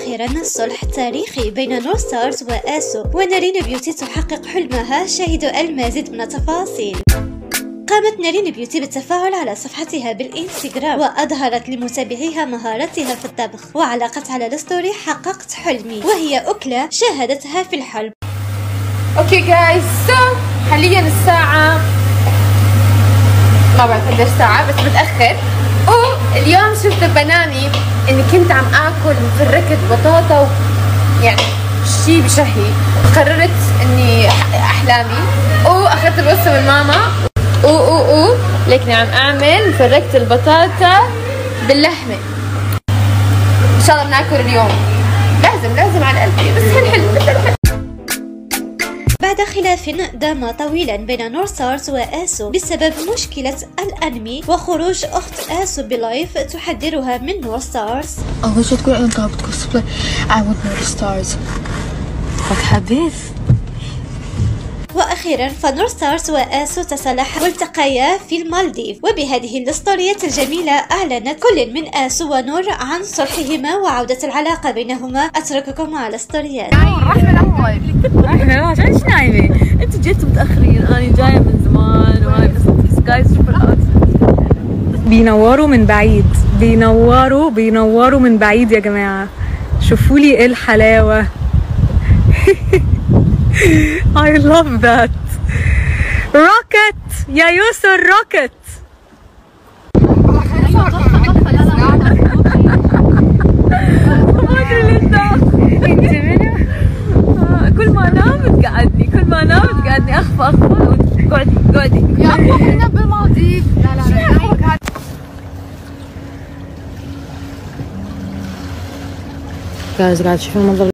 أخيرا صلح تاريخي بين نور ستارز وآسو، ونارين بيوتي تحقق حلمها. شاهدوا المزيد من التفاصيل. قامت نارين بيوتي بالتفاعل على صفحتها بالإنستغرام، وأظهرت لمتابعيها مهارتها في الطبخ، وعلقت على الستوري حققت حلمي، وهي أكلة شاهدتها في الحلم. اوكي جايز، حاليا الساعة ما بعرف قديش ساعة بس بتأخر. اليوم شفت بنامي اني كنت عم اكل مفركة بطاطا يعني شي بشهي. قررت اني احلامي اخذت الوصفة من ماما لكني عم اعمل مفركة البطاطا باللحمة. ان شاء الله بناكل اليوم، لازم على قلبي بس هنحل. بعد خلاف دام طويلا بين نور ستارز وآسو بسبب مشكلة الأنمي وخروج أخت آسو بلايف تحذرها من نور ستارز. أول شي تقول أنت بتكوسبلاي I want نور ستارز حبيت. وأخيرا فنور ستارز وآسو تصالحا والتقيا في المالديف، وبهذه الستوريات الجميلة أعلنت كل من آسو ونور عن صلحهما وعودة العلاقة بينهما. أترككم على الستوريات. احنا عشان ايش نايمة؟ انتوا جيتوا متأخرين، انا جاية من زمان وهاي بس جايز شوفوا الاوتفيت. بينوروا من بعيد يا جماعة، شوفوا لي ايه الحلاوة. I love that. روكت يا يوسف روكت. كل ما انام تقعدني اخفى قعدي يا اخو احنا بالمالديف. لا قاعد تشوفوا المنظر